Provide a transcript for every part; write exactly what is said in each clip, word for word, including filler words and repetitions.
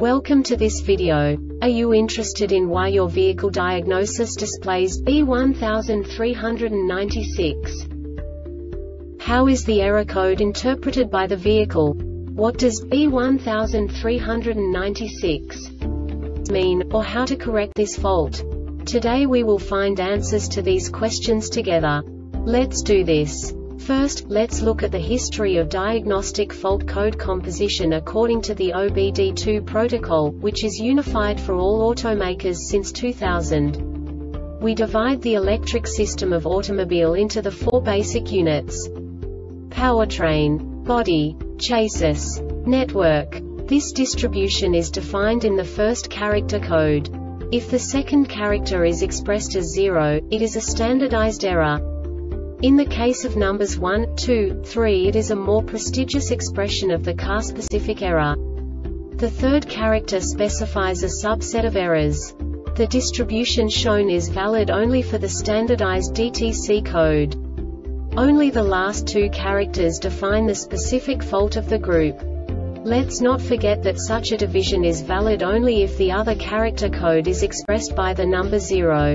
Welcome to this video. Are you interested in why your vehicle diagnosis displays B one three nine six? How is the error code interpreted by the vehicle? What does B one three nine six mean, or how to correct this fault? Today we will find answers to these questions together. Let's do this. First, let's look at the history of diagnostic fault code composition according to the O B D two protocol, which is unified for all automakers since two thousand. We divide the electric system of automobile into the four basic units: powertrain, body, chassis, network. This distribution is defined in the first character code. If the second character is expressed as zero, it is a standardized error. In the case of numbers one, two, three, it is a more prestigious expression of the car-specific error. The third character specifies a subset of errors. The distribution shown is valid only for the standardized D T C code. Only the last two characters define the specific fault of the group. Let's not forget that such a division is valid only if the other character code is expressed by the number zero.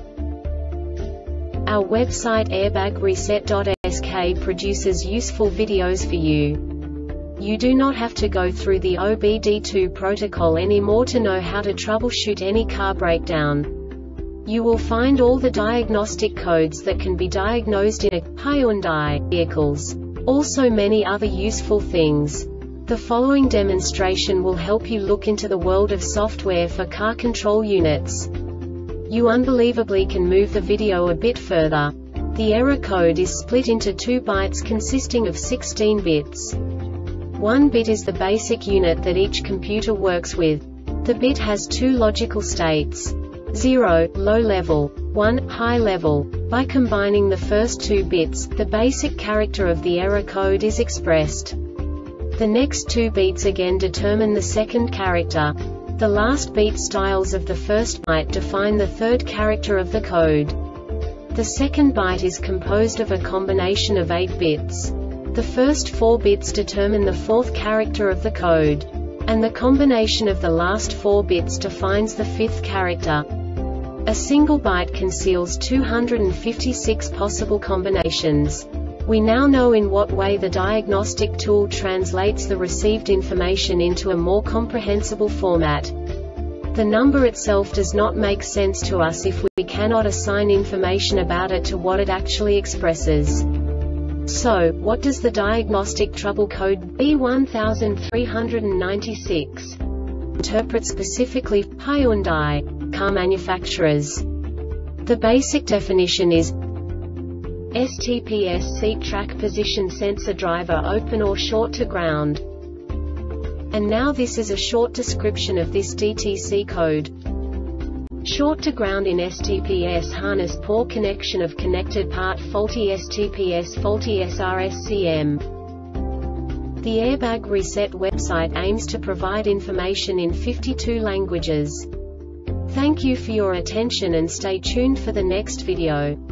Our website airbag reset dot S K produces useful videos for you. You do not have to go through the O B D two protocol anymore to know how to troubleshoot any car breakdown. You will find all the diagnostic codes that can be diagnosed in a Hyundai vehicles. Also many other useful things. The following demonstration will help you look into the world of software for car control units. You unbelievably can move the video a bit further. The error code is split into two bytes consisting of sixteen bits. One bit is the basic unit that each computer works with. The bit has two logical states: zero, low level, one, high level. By combining the first two bits, the basic character of the error code is expressed. The next two bits again determine the second character. The last beat styles of the first byte define the third character of the code. The second byte is composed of a combination of eight bits. The first four bits determine the fourth character of the code. And the combination of the last four bits defines the fifth character. A single byte conceals two hundred fifty-six possible combinations. We now know in what way the diagnostic tool translates the received information into a more comprehensible format. The number itself does not make sense to us if we cannot assign information about it to what it actually expresses. So, what does the diagnostic trouble code B one three nine six interpret specifically for Hyundai car manufacturers? The basic definition is S T P S seat track position sensor driver open or short to ground. And now this is a short description of this D T C code. Short to ground in S T P S harness, poor connection of connected part, faulty S T P S, faulty S R S C M. The Airbag Reset website aims to provide information in fifty-two languages. Thank you for your attention and stay tuned for the next video.